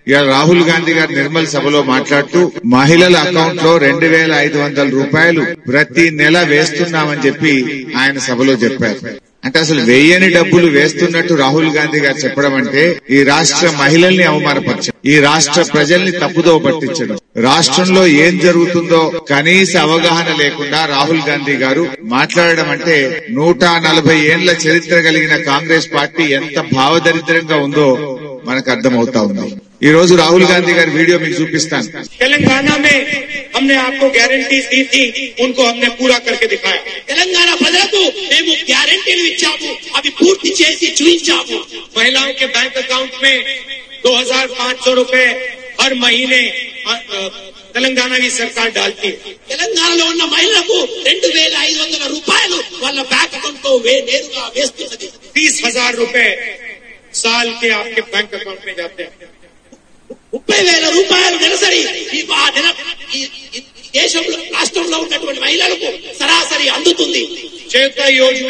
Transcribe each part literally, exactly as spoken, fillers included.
ఇవాళ రాహుల్ గాంధీ గారు నిర్మల్ సభలో మాట్లాడుతూ మహిళల అకౌంట్ లో రెండు వేల ఐదు వందల రూపాయలు ప్రతి నెల వేస్తున్నామని చెప్పి ఆయన సభలో చెప్పారు. అంటే అసలు వెయ్యని డబ్బులు వేస్తున్నట్టు రాహుల్ గాంధీ గారు చెప్పడం అంటే ఈ రాష్ట్ర మహిళల్ని అవమానపరచడం, ఈ రాష్ట్ర ప్రజల్ని తప్పుదోవ పట్టించడం, రాష్ట్రంలో ఏం జరుగుతుందో కనీస అవగాహన లేకుండా రాహుల్ గాంధీ గారు మాట్లాడడం అంటే నూట నలభై ఏండ్ల చరిత్ర కలిగిన కాంగ్రెస్ పార్టీ ఎంత భావదరిద్రంగా ఉందో మనకు అర్థమవుతా ఉంది. ఈ రోజు రాహుల్ గాంధీ గారి వీడియో మీకు చూపిస్తాను. తెలంగాణ में हमने आपको गारंटीज दी थी, उनको हमने पूरा करके दिखाया. తెలంగాణ ప్రజలకు మేము గ్యారెంటీలు ఇచ్చాము, అవి పూర్తి చేసి చూపించాము. महिलाओं के बैंक अकाउंट में दो हजार पाँच सौ रुपए हर महीने తెలంగాణ की सरकार डालती है. తెలంగాణలో ఉన్న మహిళలకు రెండు వేల ఐదు వందల రూపాయలు వాళ్ళ బ్యాంక్ అకౌంట్ లో నేరుగా వేస్తున్నది. तीस हजार रुपए साल के आपके बैंक अकाउंट में जाते हैं. ముప్పై వేల రూపాయలు నెలసరి ఈ దేశంలో రాష్ట్రంలో ఉన్నటువంటి మహిళలకు సరాసరి అందుతుంది. చేత యోజన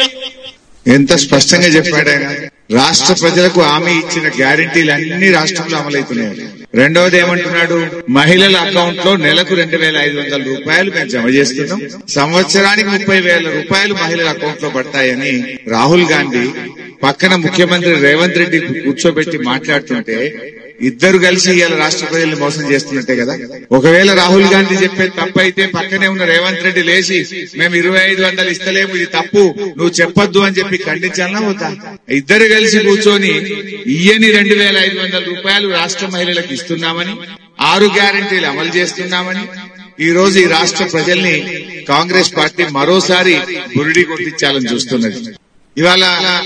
ఎంత స్పష్టంగా చెప్పాడు ఆయన. రాష్ట్ర ప్రజలకు హామీ ఇచ్చిన గ్యారంటీలు అన్ని రాష్ట్రంలో అమలవుతున్నాయి. రెండవది ఏమంటున్నాడు, మహిళల అకౌంట్ లో నెలకు రెండు వేల ఐదు వందల రూపాయలు మేము జమ చేస్తున్నాం, సంవత్సరానికి ముప్పై వేల రూపాయలు మహిళల అకౌంట్ లో పడతాయని రాహుల్ గాంధీ పక్కన ముఖ్యమంత్రి రేవంత్ రెడ్డి కూర్చోబెట్టి మాట్లాడుతుంటే ఇద్దరు కలిసి ఇవాళ రాష్ట్ర ప్రజల్ని మోసం చేస్తున్నట్టే కదా. ఒకవేళ రాహుల్ గాంధీ చెప్పే తప్పు అయితే పక్కనే ఉన్న రేవంత్ రెడ్డి లేచి మేము ఇరవై ఐదు వందలు ఇస్తలేము, ఇది తప్పు, నువ్వు చెప్పొద్దు అని చెప్పి ఖండించాలన్నా అవుతా. ఇద్దరు కలిసి కూర్చొని ఇయ్యని రెండు వేల ఐదు వందల రూపాయలు రాష్ట్ర మహిళలకు ఇస్తున్నామని, ఆరు గ్యారెంటీలు అమలు చేస్తున్నామని ఈ రోజు ఈ రాష్ట్ర ప్రజల్ని కాంగ్రెస్ పార్టీ మరోసారి బురిడి కొట్టించాలని చూస్తున్నది. ఇవాళ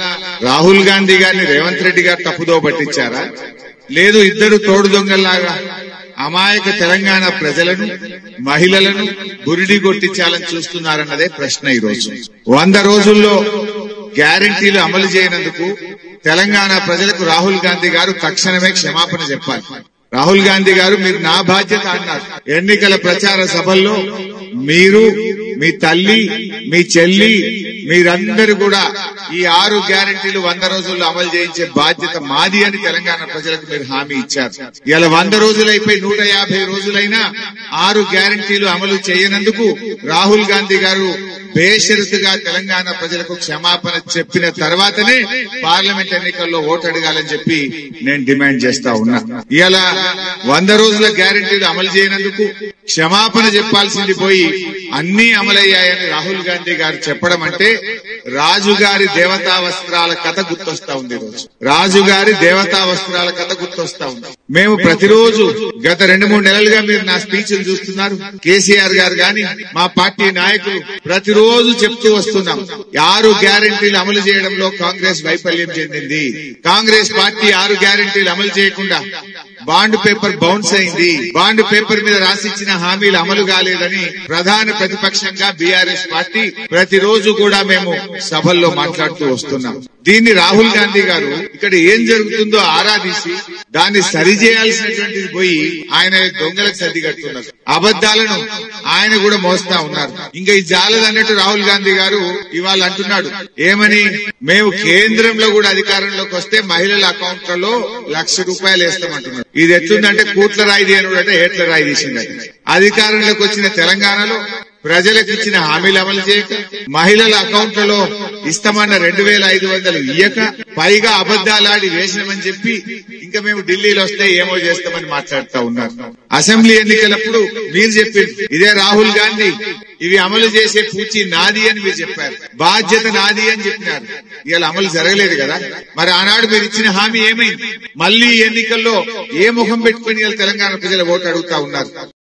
రాహుల్ గాంధీ గారిని రేవంత్ రెడ్డి గారు తప్పుదోవ పట్టించారా, లేదు ఇద్దరు తోడు దొంగల్లాగా అమాయక తెలంగాణ ప్రజలను మహిళలను బురిడి కొట్టించాలని చూస్తున్నారన్నదే ప్రశ్న. ఈ రోజు వంద రోజుల్లో గ్యారంటీలు అమలు చేయనందుకు తెలంగాణ ప్రజలకు రాహుల్ గాంధీ గారు తక్షణమే క్షమాపణ చెప్పాలి. రాహుల్ గాంధీ గారు మీరు నా బాధ్యత అన్నారు. ఎన్నికల ప్రచార సభల్లో మీరు, మీ తల్లి, మీ చెల్లి, మీరందరూ కూడా ఈ ఆరు గ్యారెంటీలు వంద రోజుల్లో అమలు చేయించే బాధ్యత మాది అని తెలంగాణ ప్రజలకు మీరు హామీ ఇచ్చారు. ఇలా వంద రోజులైపోయి నూట యాభై రోజులైనా ఆరు గ్యారెంటీలు అమలు చేయనందుకు రాహుల్ గాంధీ గారు బేషరతుగా తెలంగాణ ప్రజలకు క్షమాపణ చెప్పిన తర్వాతనే పార్లమెంట్ ఎన్నికల్లో ఓటు అడగాలని చెప్పి నేను డిమాండ్ చేస్తా ఉన్నా. ఇలా వంద రోజుల గ్యారెంటీలు అమలు చేయనందుకు క్షమాపణ చెప్పాల్సింది పోయి అన్ని అమలయ్యాయని రాహుల్ గాంధీ గారు చెప్పడం అంటే రాజుగారి దేవతా వస్త్రాల కథ గుర్తొస్తా ఉంది. రోజు రాజుగారి దేవతా వస్త్రాల కథ గుర్తొస్తా ఉంది. మేము ప్రతిరోజు గత రెండు మూడు నెలలుగా మీరు నా స్పీచ్లు చూస్తున్నారు. కేసీఆర్ గారు గాని మా పార్టీ నాయకులు ప్రతిరోజు చెప్తూ వస్తున్నాం, ఆరు గ్యారెంటీలు అమలు చేయడంలో కాంగ్రెస్ వైఫల్యం చెందింది. కాంగ్రెస్ పార్టీ ఆరు గ్యారెంటీలు అమలు చేయకుండా బాండ్ పేపర్ బౌన్స్ అయింది, బాండ్ పేపర్ మీద రాసిచ్చిన హామీలు అమలు కాలేదని ప్రధాన ప్రతిపక్షంగా బీఆర్ఎస్ పార్టీ ప్రతిరోజు కూడా మేము సభల్లో మాట్లాడుతూ వస్తున్నాం. దీన్ని రాహుల్ గాంధీ గారు ఇక్కడ ఏం జరుగుతుందో ఆరాధించి దాన్ని సరిచేయాల్సినటువంటిది పోయి ఆయన దొంగలకు సర్దిగట్టున్నారు. అబద్దాలను ఆయన కూడా మోస్తా ఉన్నారు. ఇంకా ఈ జాలదన్నట్టు రాహుల్ గాంధీ గారు ఇవాళ అంటున్నాడు ఏమని, మేము కేంద్రంలో కూడా అధికారంలోకి వస్తే మహిళల అకౌంట్లలో లక్ష రూపాయలు వేస్తామంటున్నాడు. ఇది ఎట్లుందంటే కూట్ల రాయి దేనుడంటే ఏట్ల రాయి తీసిందంటే అధికారంలోకి వచ్చిన తెలంగాణలో ప్రజలకు ఇచ్చిన హామీలు అమలు చేయక, మహిళల అకౌంట్లలో ఇస్తామన్న రెండు వేల ఐదు వందలు ఇయ్యక, పైగా అబద్దాలాడి వేసినామని చెప్పి ఇంకా మేము ఢిల్లీలో వస్తే ఏమో చేస్తామని మాట్లాడుతూ ఉన్నారు. అసెంబ్లీ ఎన్నికలప్పుడు మీరు చెప్పారు ఇదే రాహుల్ గాంధీ ఇవి అమలు చేసే పూచి నాది అని మీరు చెప్పారు, బాధ్యత నాది అని చెప్పినారు. ఇవాళ అమలు జరగలేదు కదా. మరి ఆనాడు మీరు ఇచ్చిన హామీ ఏమైంది? మళ్లీ ఎన్నికల్లో ఏ ముఖం పెట్టుకుని తెలంగాణ ప్రజల ఓటు అడుగుతా ఉన్నారు.